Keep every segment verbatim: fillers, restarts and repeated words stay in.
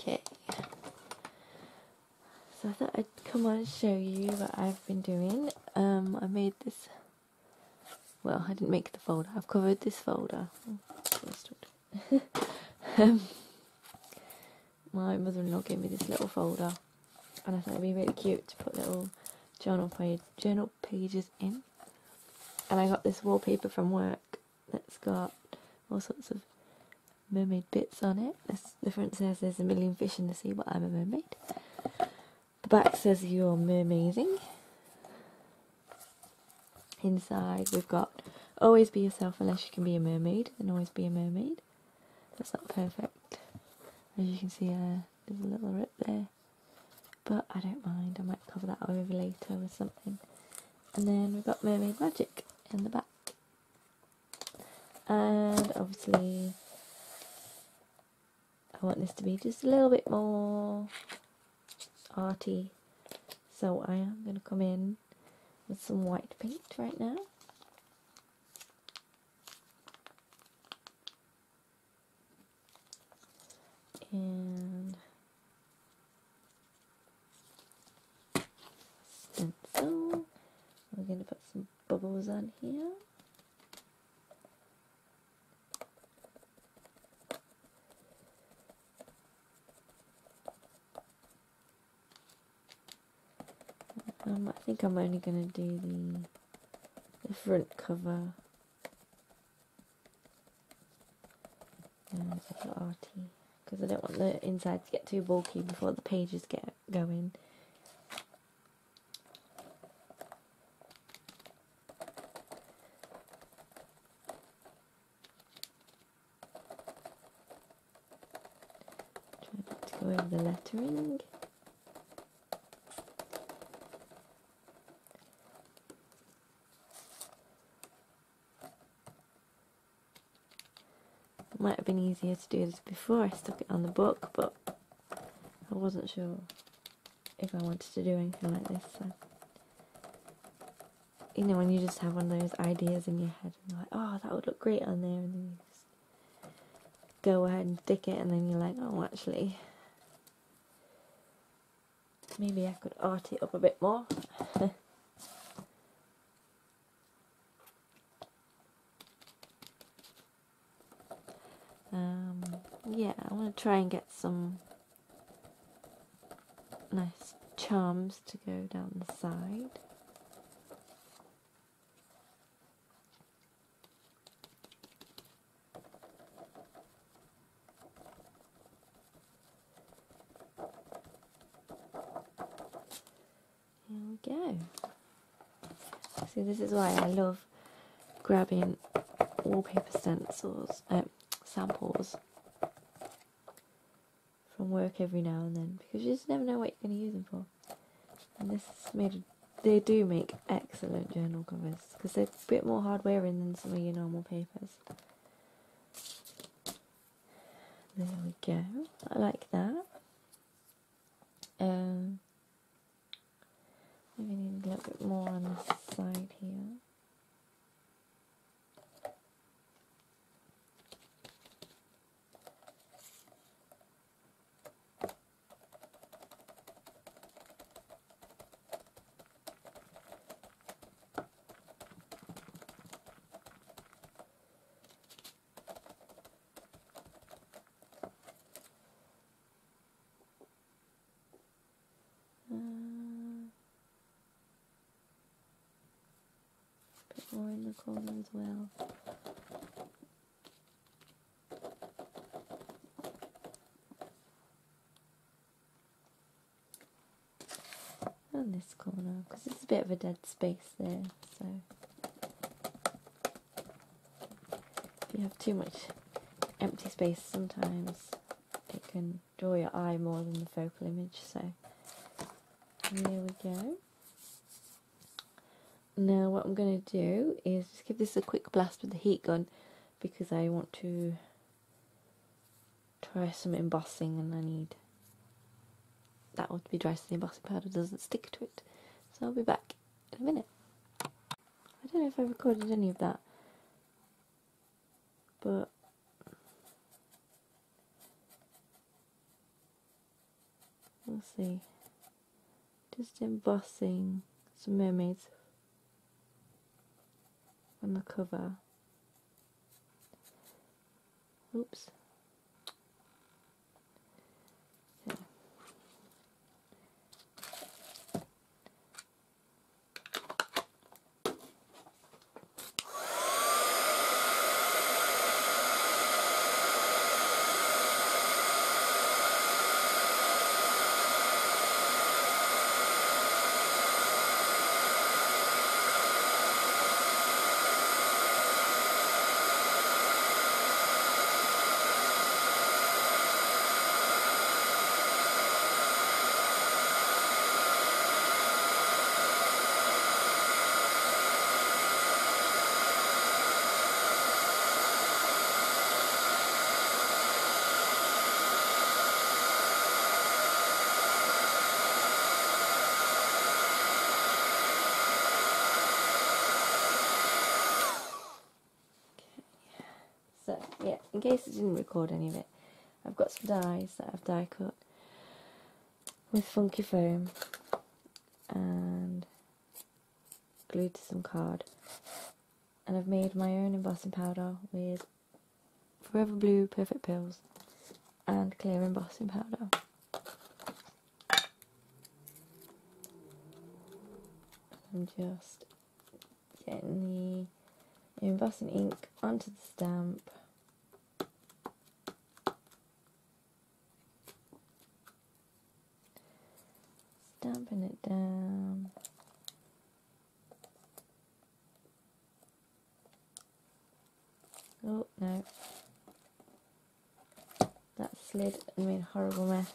Okay. So I thought I'd come on and show you what I've been doing. Um, I made this, well, I didn't make the folder, I've covered this folder. um, my mother-in-law gave me this little folder, and I thought it'd be really cute to put little journal, page, journal pages in. And I got this wallpaper from work that's got all sorts of mermaid bits on it. This, the front says there's a million fish in the sea, but I'm a mermaid. The back says you're mermazing. Inside we've got always be yourself unless you can be a mermaid, and always be a mermaid. That's not perfect. As you can see, uh, there's a little rip there. But I don't mind, I might cover that over later with something. And then we've got mermaid magic in the back. And obviously I want this to be just a little bit more arty, so I am going to come in with some white paint right now. And stencil. We're going to put some bubbles on here. Um, I think I'm only going to do the, the front cover. And it's a bit arty, because I don't want the inside to get too bulky before the pages get going. Try not to go over the lettering. It might have been easier to do this before I stuck it on the book, but I wasn't sure if I wanted to do anything like this. So, you know, when you just have one of those ideas in your head and you're like, oh, that would look great on there, and then you just go ahead and stick it, and then you're like, oh, actually, maybe I could art it up a bit more. Um, yeah, I want to try and get some nice charms to go down the side. Here we go. See, this is why I love grabbing wallpaper stencils, um, samples from work every now and then, because you just never know what you're going to use them for. And this is made a, they do make excellent journal covers, because they're a bit more hard wearing than some of your normal papers. There we go. I like that. Um, maybe need a little bit more on this side here. More in the corner as well. And this corner, because it's a bit of a dead space there, so if you have too much empty space, sometimes it can draw your eye more than the focal image, so there we go. Now what I'm going to do is just give this a quick blast with the heat gun, because I want to try some embossing, and I need that one to be dry so the embossing powder doesn't stick to it. So I'll be back in a minute. I don't know if I recorded any of that, but we'll see. Just embossing some mermaids on the cover. Oops. Okay. So, yeah, in case I didn't record any of it, I've got some dies that I've die cut with funky foam and glued to some card. And I've made my own embossing powder with Forever Blue Perfect Pills and clear embossing powder. I'm just getting the embossing ink onto the stamp. Stamping it down. Oh no. That slid and made a horrible mess.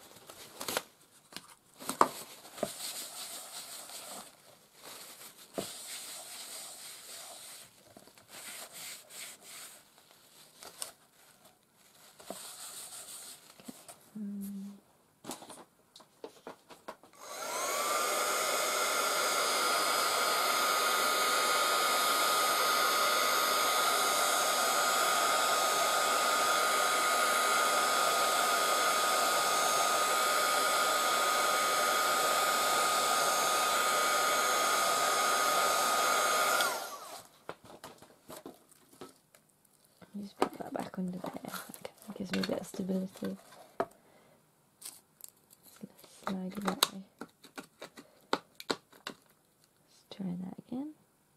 Just put that back under there. That gives me a bit of stability. Just gonna slide it that way. Let's try that again.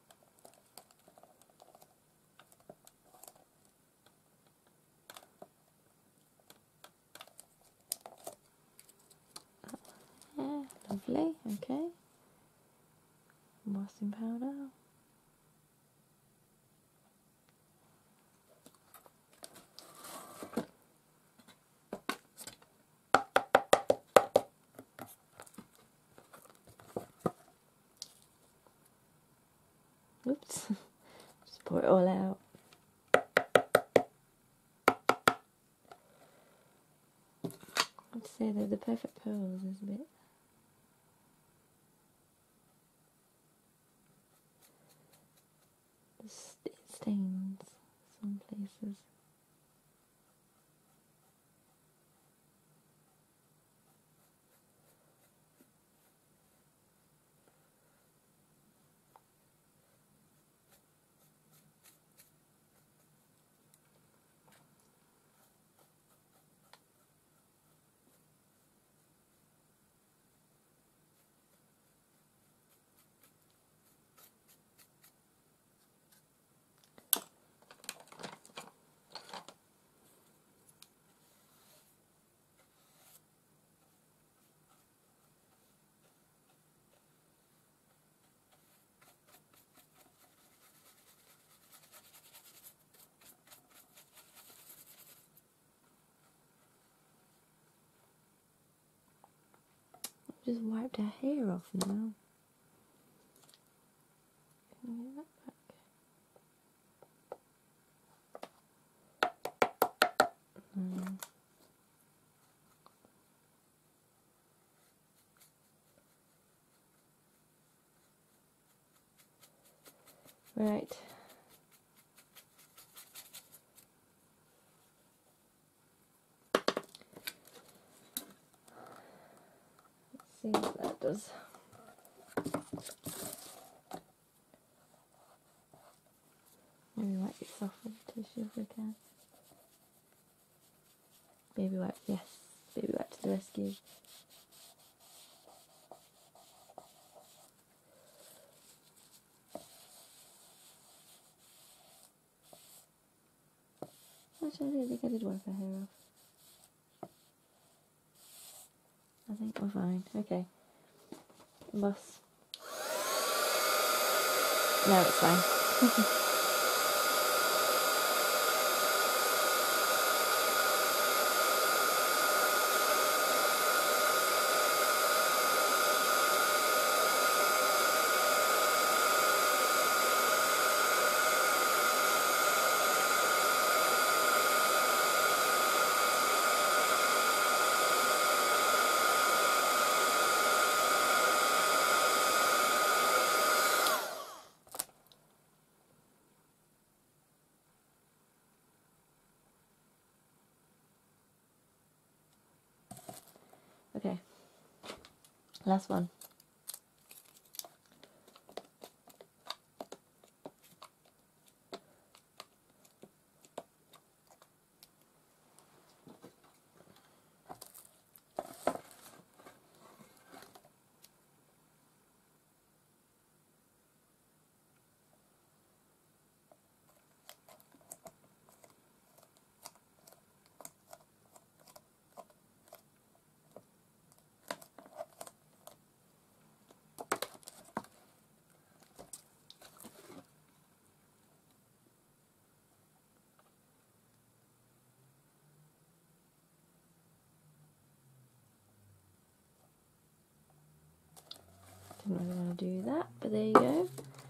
Yeah, lovely. Okay. Embossing powder. Oops, just pour it all out. I'd say that the Perfect Pearls is a bit it stains some places. Just wiped her hair off now. Can you get that back? Mm. Right. see what that does. Maybe wipe this off with the tissue if we can. Baby wipe, yes. Baby wipe to the rescue. Actually, I don't think I did wipe her hair off. I think we're fine. Okay. Boss. No, it's fine. Okay, last one. Didn't really want to do that, but there you go.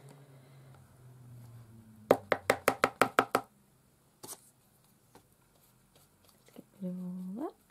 Let's get rid of all that.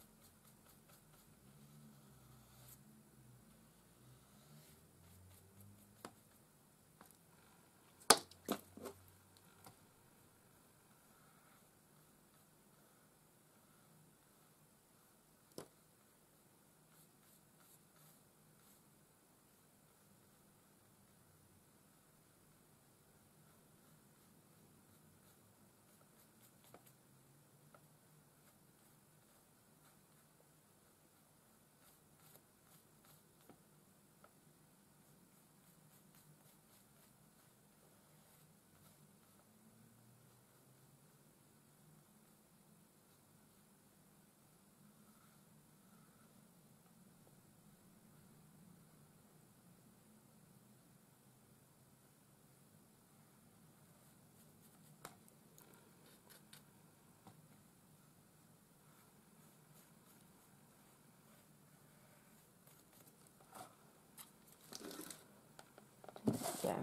Yeah.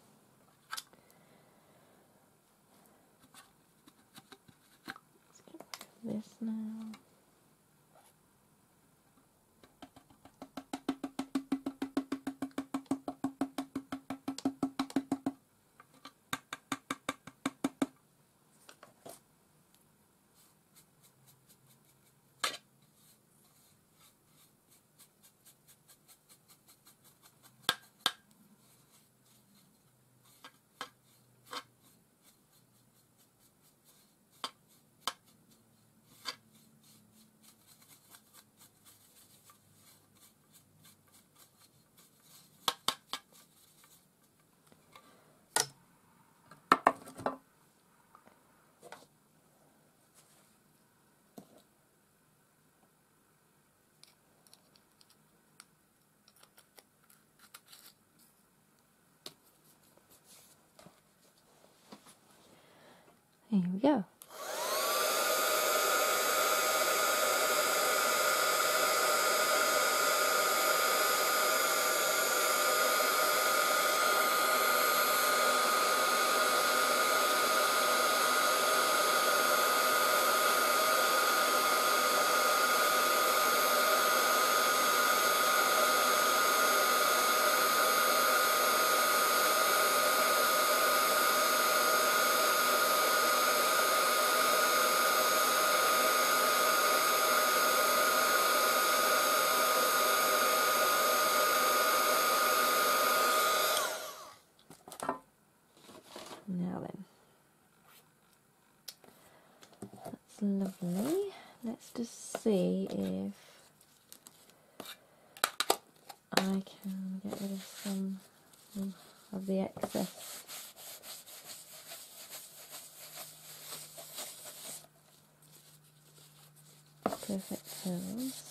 Let's get rid of this now. Here we go. Now then, that's lovely. Let's just see if I can get rid of some of the excess. Perfect tones.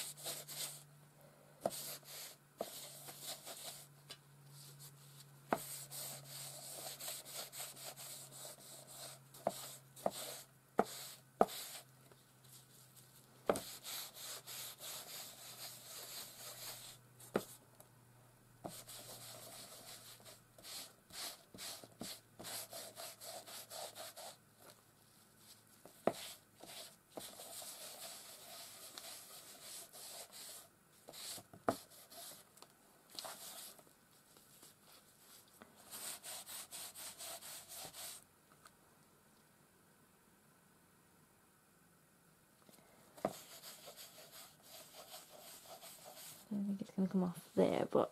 I don't think it's going to come off there, but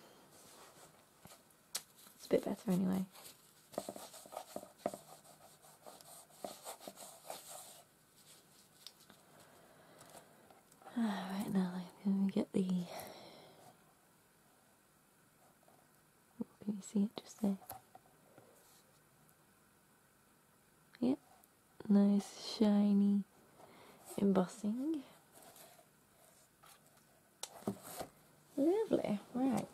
it's a bit better anyway. Right now, let me get the. Oh, can you see it just there? Yep, nice shiny embossing. Lovely, right.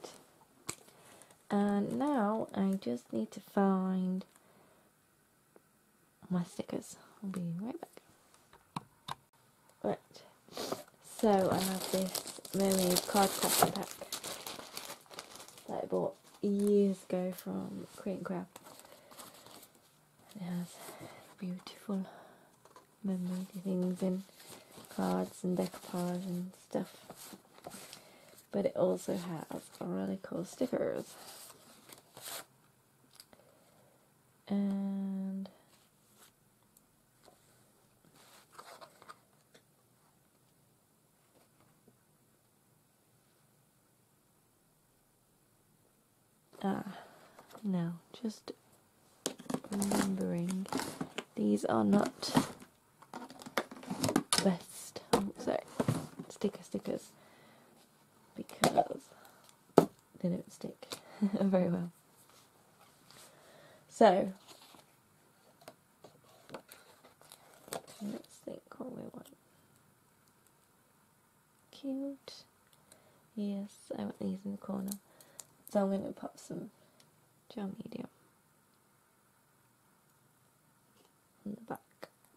And now I just need to find my stickers. I'll be right back. Right, so I have this mermaid card crafting pack that I bought years ago from Create and Craft. It has beautiful mermaid things in cards and decoupage and stuff. But it also has really cool stickers. And ah, now just remembering these are not best, oh, sorry, sticker stickers, because they don't stick very well. So let's think what we want. Cute. Yes, I want these in the corner. So I'm going to pop some gel medium on the back.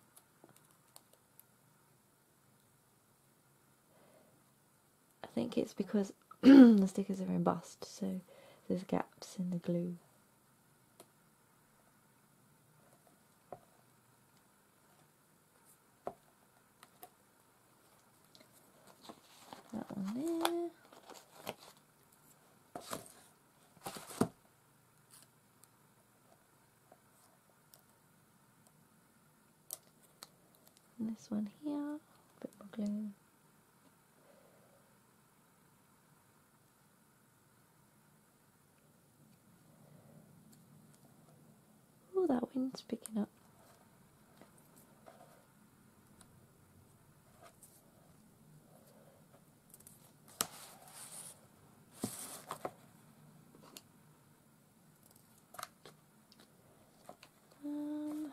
I think it's because the stickers are embossed, so there's gaps in the glue. That one there. And this one here, a bit more glue. Oh, that wind's picking up. Um,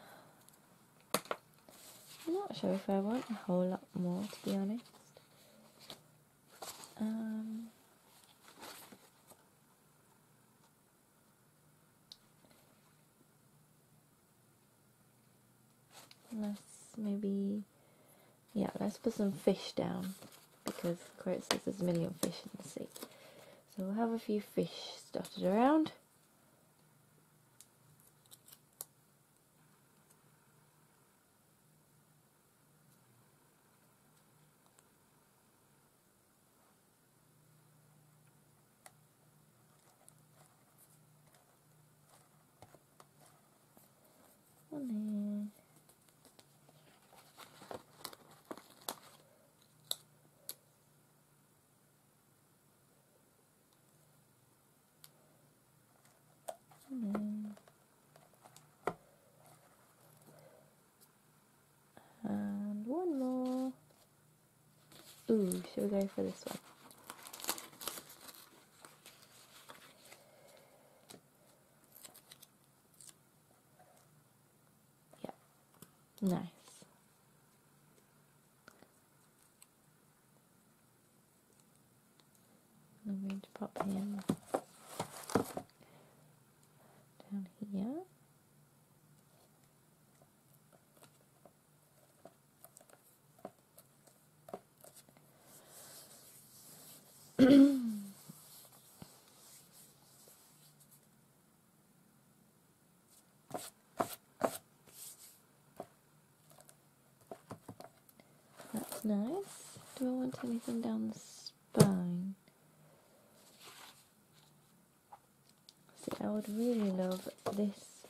I'm not sure if I want a whole lot more, to be honest. Um, let's maybe, yeah, let's put some fish down, because Quote says there's a million fish in the sea. So we'll have a few fish dotted around. One there. Ooh, should we go for this one? Yeah, nice. I'm going to pop him down here. That's nice. Do I want anything down the spine? See, I would really love this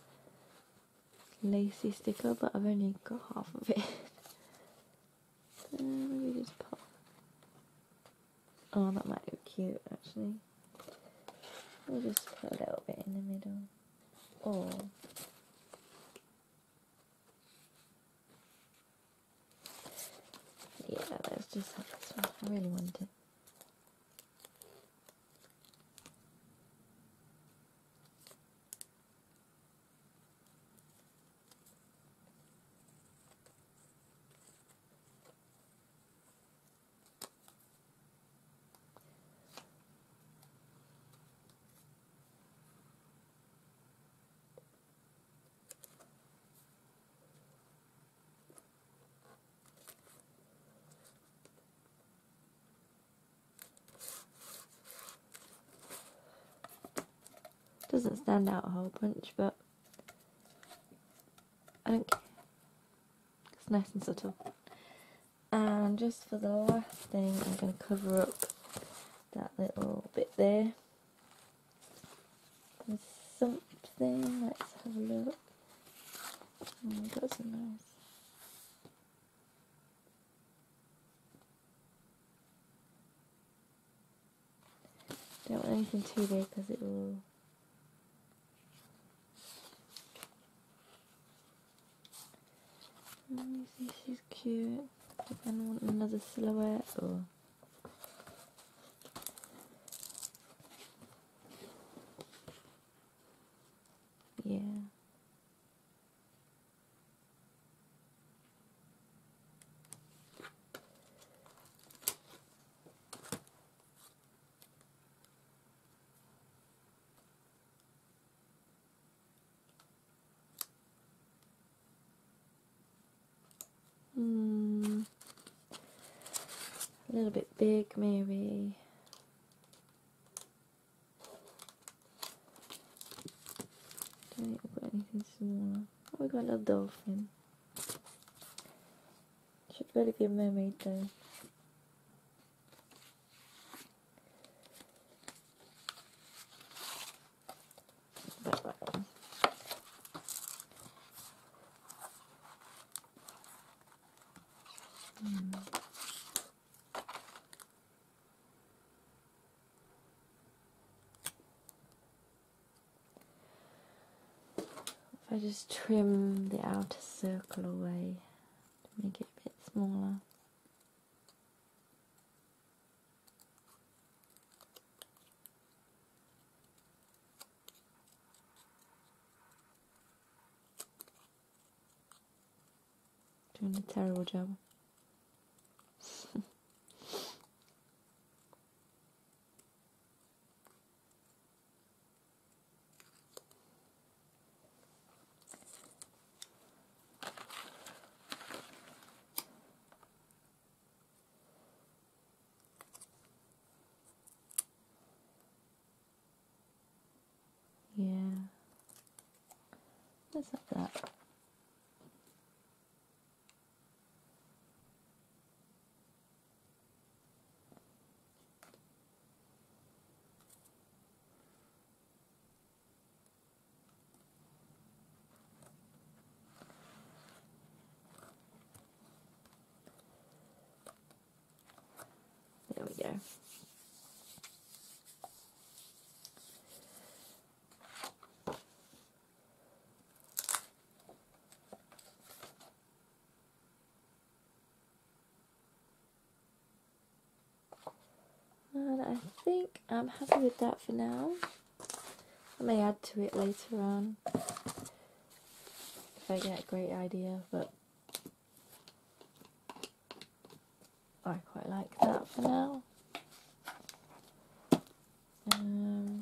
lacy sticker, but I've only got half of it. uh, maybe just pop. Oh, that might look cute actually. We'll just put a little bit in the middle. Or yeah, let's just have this one. I really want it. Doesn't stand out a whole bunch, but I don't care. It's nice and subtle. And just for the last thing, I'm going to cover up that little bit there with something. Let's have a look. Oh, we've got some nice. Don't want anything too big because it will. Let me see, she's cute. Do I want another silhouette or? Yeah. Hmm. A little bit big, maybe. Don't think we've got anything smaller. Oh, we got a little dolphin. Should really be a mermaid though. About that one. Hmm. If I just trim the outer circle away to make it a bit smaller. Doing a terrible job. Yeah. Let's have that. There we go. I think I'm happy with that for now. I may add to it later on if I get a great idea, but I quite like that for now. Um,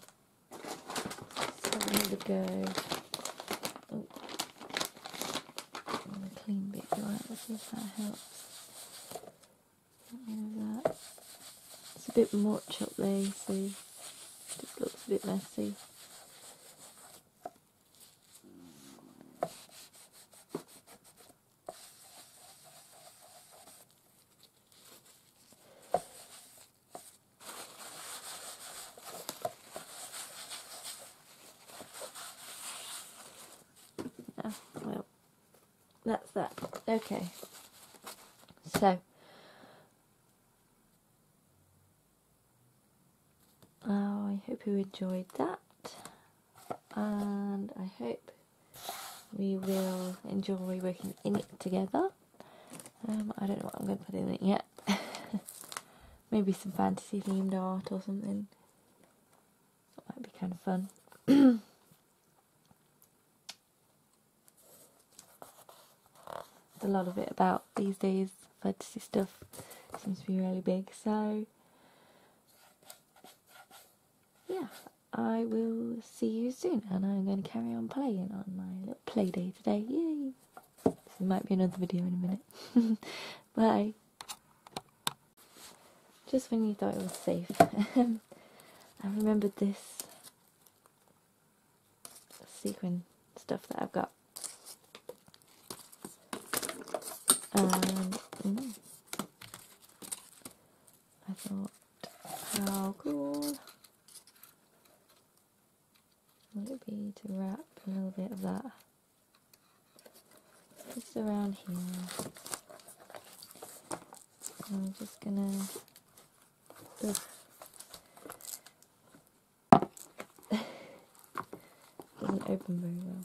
let's have another go. Oh, I'm gonna clean bit, right? Let's see if that helps. Get rid of that. It's a bit much up there, you see. Just looks a bit messy. Oh, well, that's that. Okay. So, oh, I hope you enjoyed that, and I hope we will enjoy working in it together. Um, I don't know what I'm going to put in it yet. Maybe some fantasy themed art or something. That might be kind of fun. A lot of it about these days. Fantasy stuff seems to be really big, so yeah, I will see you soon, and I'm going to carry on playing on my little play day today. Yay! So there might be another video in a minute. Bye. Just when you thought it was safe, I remembered this sequin stuff that I've got. And mm, I thought, how cool would it be to wrap a little bit of that just around here. I'm just gonna ugh. Doesn't open very well.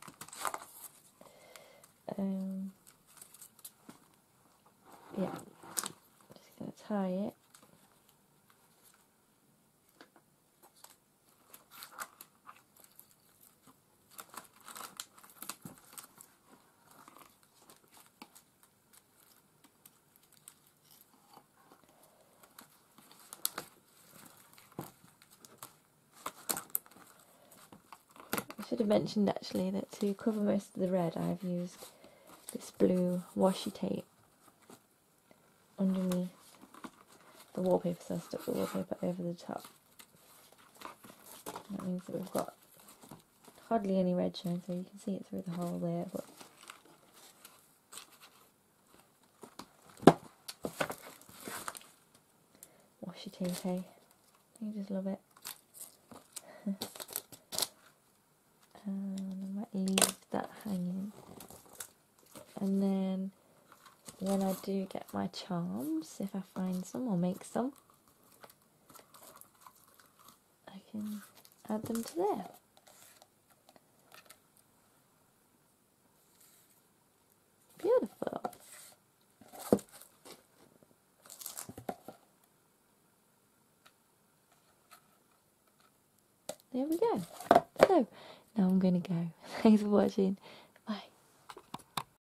Um yeah, just gonna tie it. I should have mentioned actually that to cover most of the red I've used this blue washi tape underneath the wallpaper, so I stuck the wallpaper over the top. That means that we've got hardly any red showing, so you can see it through the hole there, but washi tape, hey? You just love it. And I might leave that hanging, and then when I do get my charms, if I find some or make some, I can add them to there. Beautiful. There we go. So, now I'm going to go. Thanks for watching.